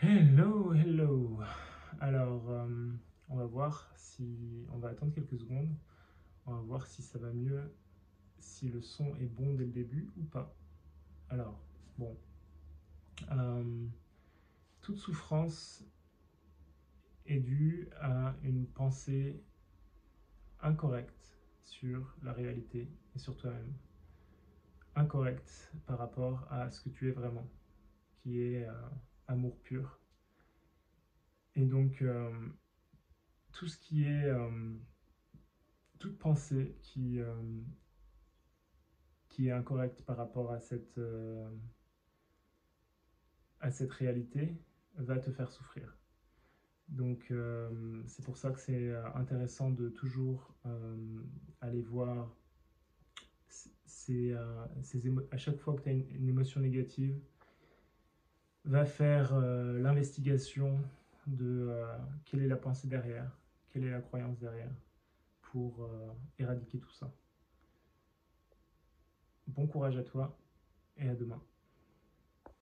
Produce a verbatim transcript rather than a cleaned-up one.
Hello, hello. Alors, euh, on va voir si... On va attendre quelques secondes. On va voir si ça va mieux, si le son est bon dès le début ou pas. Alors, bon. Euh, toute souffrance est due à une pensée incorrecte sur la réalité et sur toi-même. Incorrecte par rapport à ce que tu es vraiment, qui est euh, amour pur. Et donc, euh, tout ce qui est... euh, toute pensée qui, euh, qui est incorrecte par rapport à cette, euh, à cette réalité va te faire souffrir. Donc euh, c'est pour ça que c'est intéressant de toujours euh, aller voir ces, euh, ces émo- à chaque fois que tu as une, une émotion négative, va faire euh, l'investigation de euh, quelle est la pensée derrière, quelle est la croyance derrière, pour euh, éradiquer tout ça. Bon courage à toi et à demain.